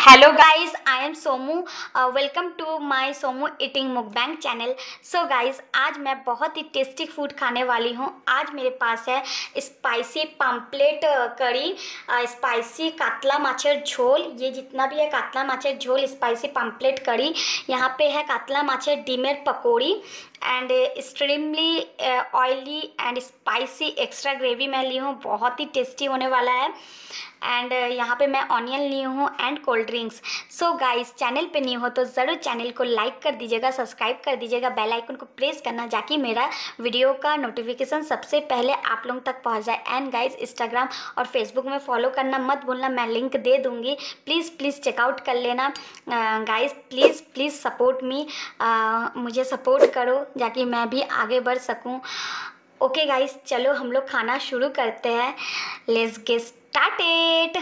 Hello guys, I am Somu. Welcome to my Somu Eating Mukbang channel. So guys, आज मैं बहुत ही tasty food खाने वाली हूँ। आज मेरे पास है स्पाइसी पम्पलेट करी, स्पाइसी कातला माछेर झोल। ये जितना भी है कातला माछेर झोल, स्पाइसी पम्पलेट करी। यहाँ पे है कातला माछेर डिमेर पकौड़ी and extremely oily and spicy extra gravy मैं ली हूँ। बहुत ही टेस्टी होने वाला है। एंड यहाँ पे मैं ऑनियन ली हूँ and cold drinks. So guys, channel पे न्यू हो तो ज़रूर चैनल को लाइक कर दीजिएगा, सब्सक्राइब कर दीजिएगा, बेल आइकन को प्रेस करना ताकि मेरा वीडियो का नोटिफिकेशन सबसे पहले आप लोगों तक पहुँच जाए। एंड गाइस, इंस्टाग्राम और फेसबुक में फॉलो करना मत भूलना, मैं लिंक दे दूँगी। प्लीज़ चेकआउट कर लेना। गाइस प्लीज़ सपोर्ट मी, मुझे सपोर्ट करो ताकि मैं भी आगे बढ़ सकूँ। ओके गाइस, चलो हम लोग खाना शुरू करते हैं। Let's get started.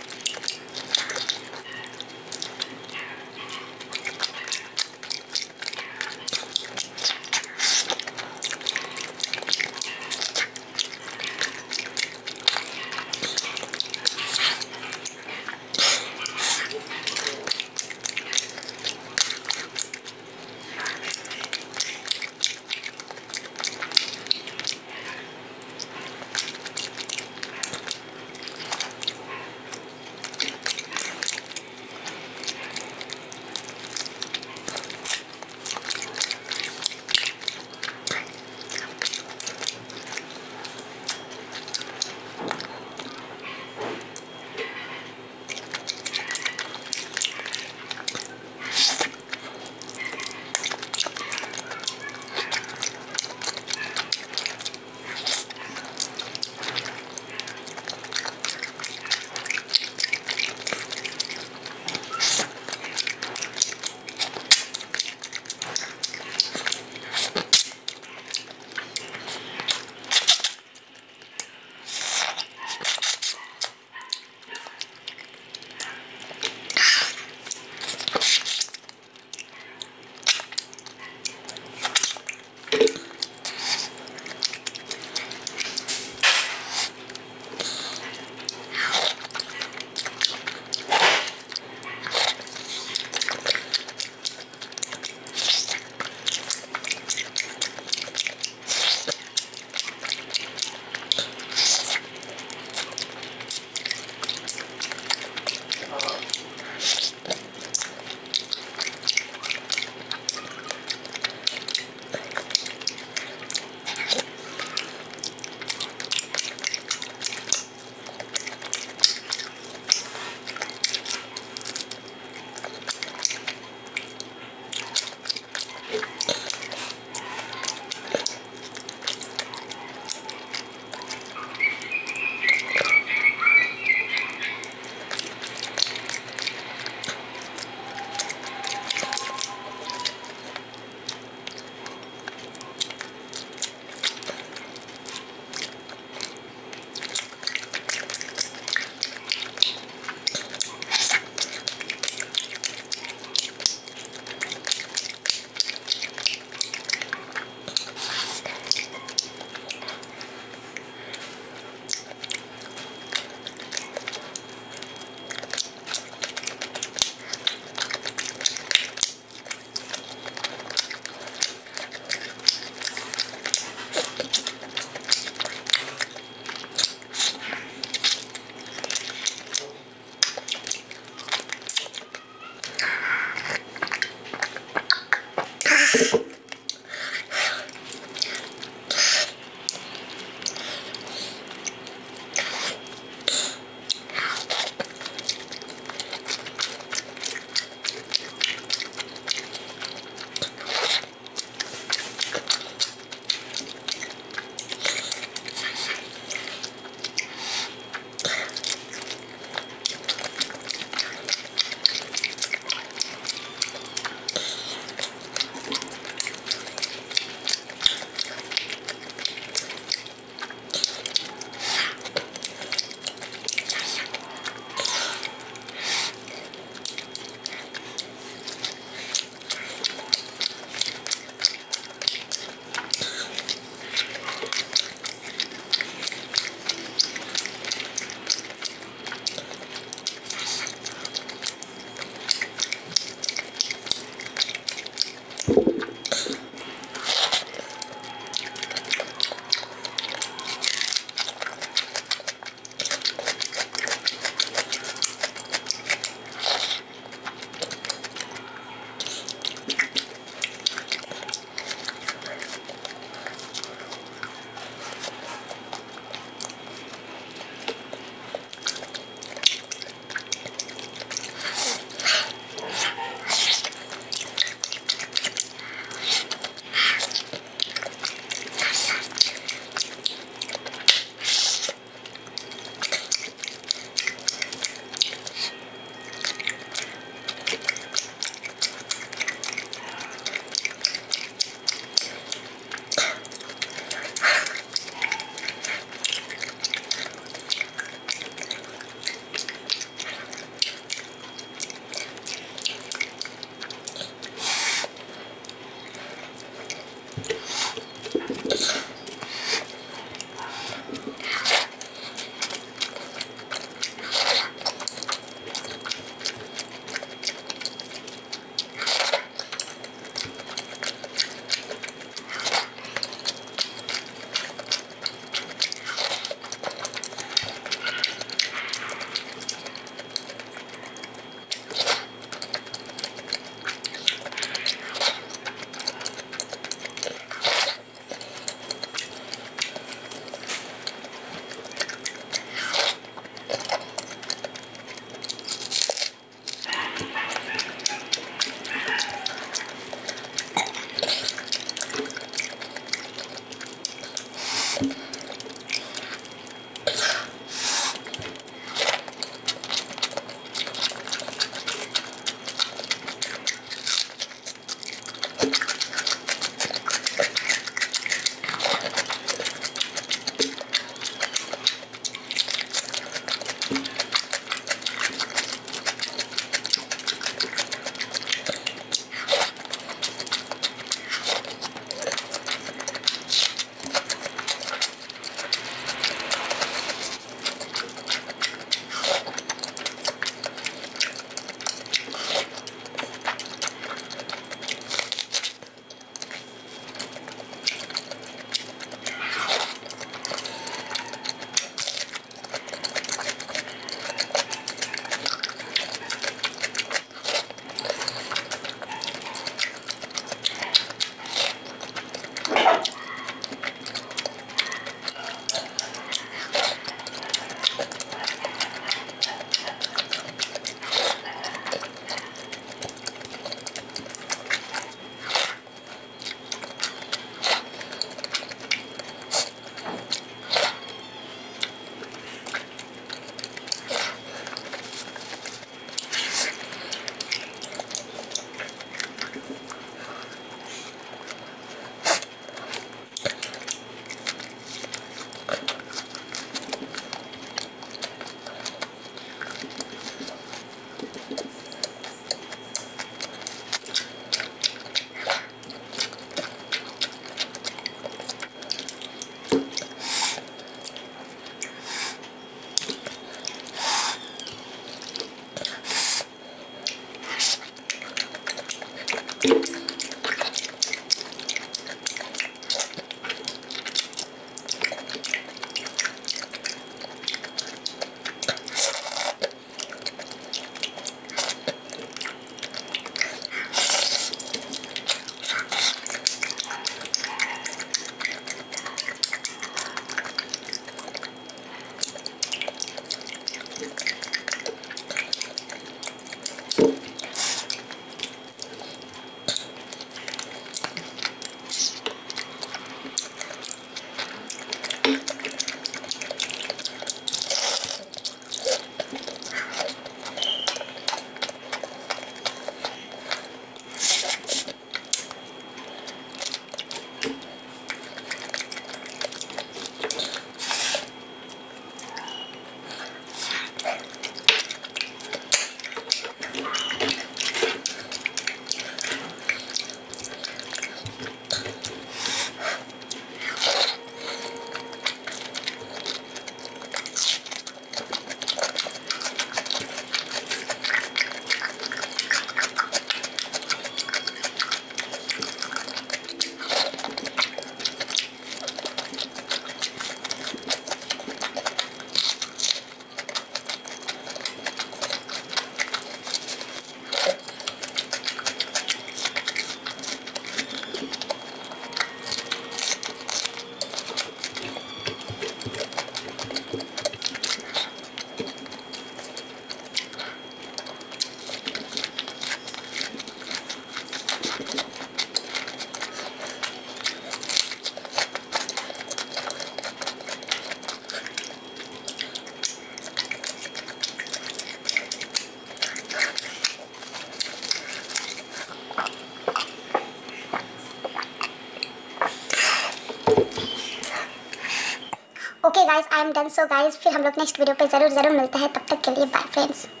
Okay guys, I am done. So guys, फिर हम लोग नेक्स्ट वीडियो पे ज़रूर मिलते हैं। तब तक के लिए बाय फ्रेंड्स।